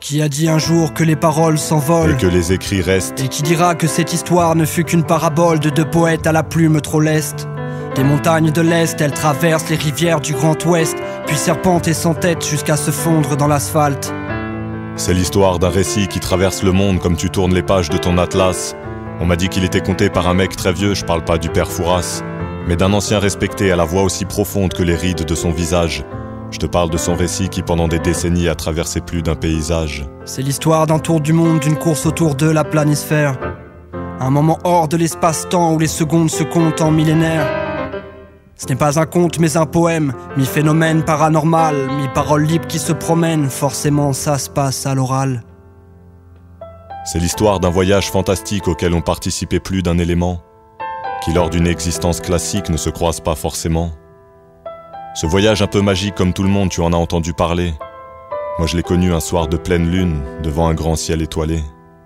Qui a dit un jour que les paroles s'envolent et que les écrits restent? Et qui dira que cette histoire ne fut qu'une parabole de deux poètes à la plume trop leste? Des montagnes de l'Est, elles traversent les rivières du Grand Ouest, puis serpentent et s'entêtent jusqu'à se fondre dans l'asphalte. C'est l'histoire d'un récit qui traverse le monde comme tu tournes les pages de ton atlas. On m'a dit qu'il était conté par un mec très vieux, je parle pas du père Fouras, mais d'un ancien respecté à la voix aussi profonde que les rides de son visage. Je te parle de son récit qui pendant des décennies a traversé plus d'un paysage. C'est l'histoire d'un tour du monde, d'une course autour de la planisphère. Un moment hors de l'espace-temps où les secondes se comptent en millénaires. Ce n'est pas un conte mais un poème, mi-phénomène paranormal, mi-parole libre qui se promène, forcément ça se passe à l'oral. C'est l'histoire d'un voyage fantastique auquel ont participé plus d'un élément, qui lors d'une existence classique ne se croise pas forcément. Ce voyage un peu magique comme tout le monde, tu en as entendu parler. Moi je l'ai connu un soir de pleine lune, devant un grand ciel étoilé.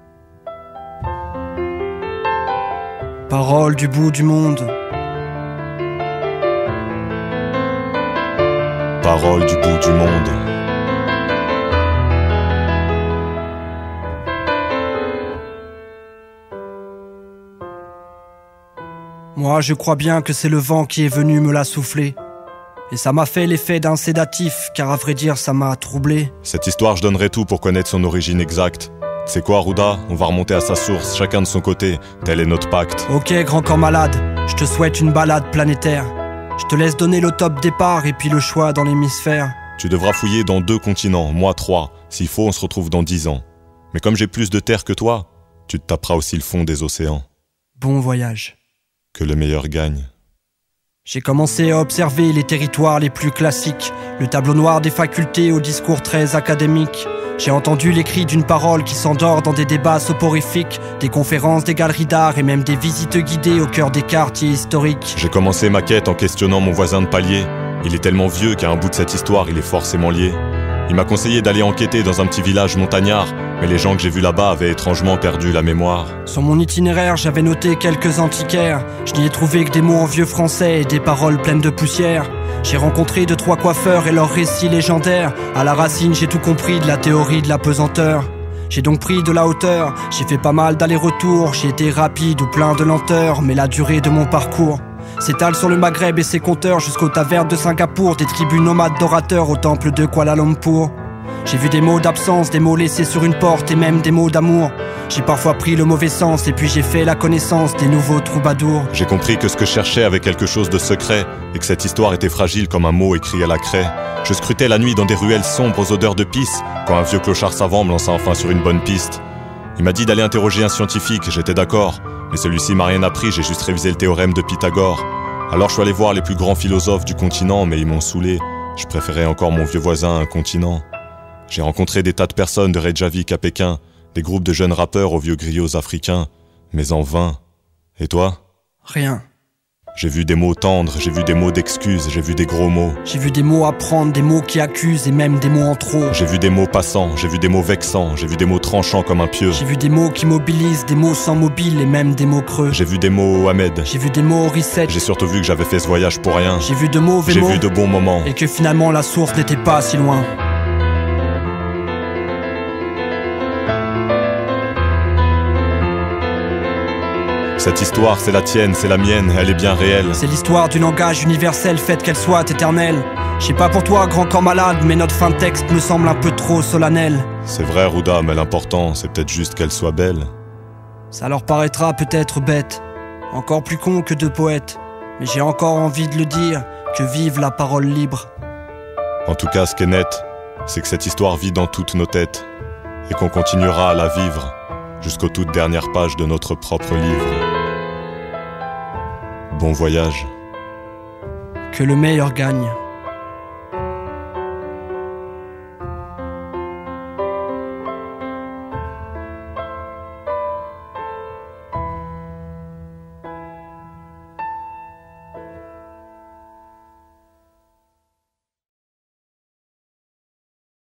Parole du bout du monde. Parole du bout du monde. Moi je crois bien que c'est le vent qui est venu me la souffler. Et ça m'a fait l'effet d'un sédatif, car à vrai dire ça m'a troublé. Cette histoire je donnerais tout pour connaître son origine exacte. C'est quoi Arruda? On va remonter à sa source, chacun de son côté, tel est notre pacte. Ok grand corps malade, je te souhaite une balade planétaire. Je te laisse donner le top départ et puis le choix dans l'hémisphère. Tu devras fouiller dans 2 continents, moi 3. S'il faut, on se retrouve dans 10 ans. Mais comme j'ai plus de terre que toi, tu te taperas aussi le fond des océans. Bon voyage. Que le meilleur gagne. J'ai commencé à observer les territoires les plus classiques, le tableau noir des facultés au discours très académique. J'ai entendu les cris d'une parole qui s'endort dans des débats soporifiques, des conférences, des galeries d'art et même des visites guidées au cœur des quartiers historiques. J'ai commencé ma quête en questionnant mon voisin de palier. Il est tellement vieux qu'à un bout de cette histoire, il est forcément lié. Il m'a conseillé d'aller enquêter dans un petit village montagnard, mais les gens que j'ai vus là-bas avaient étrangement perdu la mémoire. Sur mon itinéraire, j'avais noté quelques antiquaires. Je n'y ai trouvé que des mots en vieux français et des paroles pleines de poussière. J'ai rencontré 2-3 coiffeurs et leurs récits légendaires. À la racine, j'ai tout compris de la théorie de la pesanteur. J'ai donc pris de la hauteur, j'ai fait pas mal d'allers-retours. J'ai été rapide ou plein de lenteur, mais la durée de mon parcours s'étale sur le Maghreb et ses compteurs jusqu'aux tavernes de Singapour, des tribus nomades d'orateurs au temple de Kuala Lumpur. J'ai vu des mots d'absence, des mots laissés sur une porte et même des mots d'amour. J'ai parfois pris le mauvais sens et puis j'ai fait la connaissance des nouveaux troubadours. J'ai compris que ce que je cherchais avait quelque chose de secret et que cette histoire était fragile comme un mot écrit à la craie. Je scrutais la nuit dans des ruelles sombres aux odeurs de pisse quand un vieux clochard savant me lança enfin sur une bonne piste. Il m'a dit d'aller interroger un scientifique, j'étais d'accord, mais celui-ci m'a rien appris, j'ai juste révisé le théorème de Pythagore. Alors je suis allé voir les plus grands philosophes du continent, mais ils m'ont saoulé. Je préférais encore mon vieux voisin à un continent. J'ai rencontré des tas de personnes de Reykjavik à Pékin, des groupes de jeunes rappeurs aux vieux griots africains, mais en vain. Et toi? Rien. J'ai vu des mots tendres, j'ai vu des mots d'excuses, j'ai vu des gros mots. J'ai vu des mots à prendre, des mots qui accusent et même des mots en trop. J'ai vu des mots passants, j'ai vu des mots vexants, j'ai vu des mots tranchants comme un pieu. J'ai vu des mots qui mobilisent, des mots sans mobile et même des mots creux. J'ai vu des mots Ahmed. J'ai vu des mots reset. J'ai surtout vu que j'avais fait ce voyage pour rien. J'ai vu de mauvais mots. J'ai vu de bons moments. Et que finalement la source n'était pas si loin. Cette histoire, c'est la tienne, c'est la mienne, elle est bien réelle. C'est l'histoire du langage universel, faite qu'elle soit éternelle. Je sais pas pour toi, grand corps malade, mais notre fin de texte me semble un peu trop solennelle. C'est vrai, Rouda, mais l'important, c'est peut-être juste qu'elle soit belle. Ça leur paraîtra peut-être bête, encore plus con que 2 poètes. Mais j'ai encore envie de le dire, que vive la parole libre. En tout cas, ce qui est net, c'est que cette histoire vit dans toutes nos têtes, et qu'on continuera à la vivre, jusqu'aux toutes dernières pages de notre propre livre. Bon voyage. Que le meilleur gagne.